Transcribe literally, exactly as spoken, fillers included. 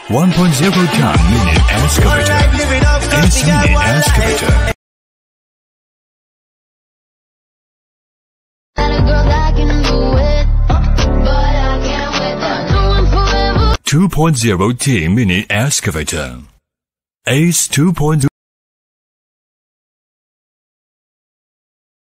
one point zero ton mini excavator. It's mini excavator. two point zero T mini excavator. Ace two point